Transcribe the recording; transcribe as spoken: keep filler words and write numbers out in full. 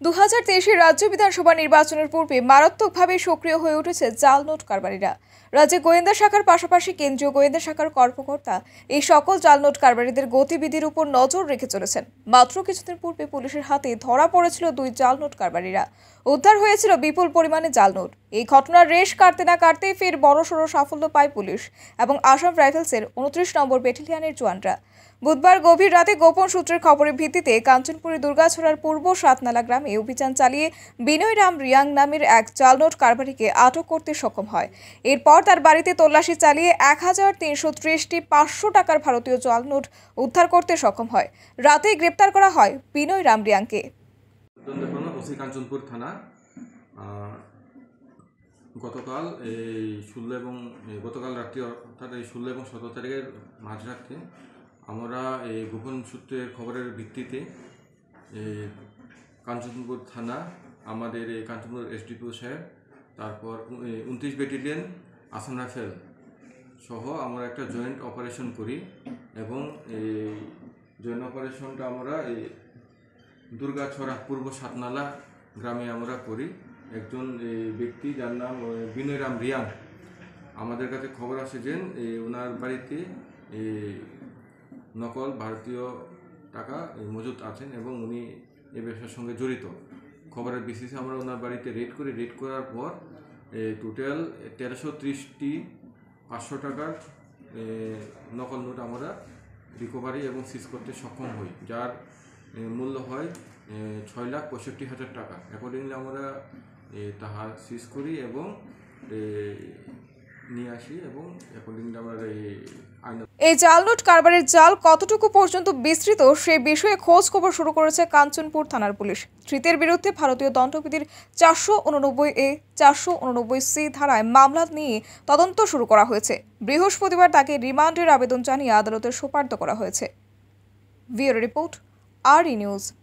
দু হাজার তেইশের রাজ্য বিধানসভা নির্বাচনের পূর্বে মারাত্মকভাবে সক্রিয় হয়ে উঠেছে জাল নোট কারবারিরা। রাজ্যে গোয়েন্দা শাখার পাশাপাশি কেন্দ্রীয় গোয়েন্দা শাখার কর্মকর্তা এই সকল জাল নোট কারবারিদের গতিবিধির উপর নজর রেখে চলেছেন। মাত্র কিছুদিন পূর্বে পুলিশের হাতে ধরা পড়েছিল দুই জাল নোট কারবারিরা। উদ্ধার হয়েছিল বিপুল পরিমাণে জাল নোট। এই ঘটনার রেশ কাটতে না কাটতে ফের বড়সড় সাফল্য পায় পুলিশ এবং আসাম রাইফেলসের উনত্রিশ নম্বর ব্যাটালিয়নের জওয়ানরা। বুধবার গভীর রাতে গোপন সূত্রের খবরের ভিত্তিতে কাঞ্চনপুরের দুর্গাছড়ার পূর্ব সাতনালা গ্রামে অভিযান চালিয়ে বিনয় রাম রিয়াং নামের এক জাল নোট কারবারিকে আটক করতে সক্ষম হয়। এরপর তার বাড়িতে তল্লাশি চালিয়ে এক হাজার তিনশো ত্রিশটি পাঁচশো টাকার ভারতীয় জাল নোট উদ্ধার করতে সক্ষম হয়। রাতেই গ্রেপ্তার করা হয় বিনয় রাম রিয়াংকে। কাঞ্চনপুর থানা গতকাল এই ষোলো এবং গতকাল রাত্রি অর্থাৎ এই ষোলো এবং সতেরো তারিখের মাঝরাতে আমরা এই গোপন সূত্রের খবরের ভিত্তিতে কাঞ্চনপুর থানা, আমাদের এই কাঞ্চনপুর এসডিপিও সাহেব, তারপর উনত্রিশ ব্যাটালিয়ন আসাম রাইফেল সহ আমরা একটা জয়েন্ট অপারেশন করি এবং এই জয়েন্ট অপারেশনটা আমরা এই দুর্গাছড়া পূর্ব সাতনালা গ্রামে আমরা করি। একজন ব্যক্তি যার নাম বিনয় রাম রিয়াং, আমাদের কাছে খবর আসে যে ওনার বাড়িতে নকল ভারতীয় টাকা মজুদ আছেন এবং উনি এই ব্যবসার সঙ্গে জড়িত। খবরের বেসিসে আমরা ওনার বাড়িতে রেড করি। রেড করার পর টোটাল তেরোশো ত্রিশটি পাঁচশো টাকার নকল নোট আমরা রিকভারি এবং সিজ করতে সক্ষম হই, যার মূল্য হয় ছয় লাখ পঁয়ষট্টি হাজার টাকা। অ্যাকর্ডিংলি আমরা তাহা সিজ করি এবং নিয়ে আসি এবং অ্যাকর্ডিংলি আমরা এই জাল নোট কারবারের জাল কতটুকু পর্যন্ত বিস্তৃত সে বিষয়ে খোঁজ খবর শুরু করেছে কাঞ্চনপুর থানার পুলিশ। ধৃতের বিরুদ্ধে ভারতীয় দণ্ডবিধির চারশো উননব্বই এ চারশো উননব্বই সি ধারায় মামলা নিয়ে তদন্ত শুরু করা হয়েছে। বৃহস্পতিবার তাকে রিমান্ডের আবেদন জানিয়ে আদালতে সোপর্দ করা হয়েছে। ব্যুরো রিপোর্ট, আর ই নিউজ।